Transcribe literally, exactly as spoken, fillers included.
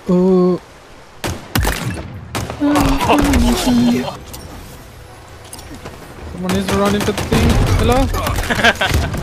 Oh. Someone is running to the thing. Hello?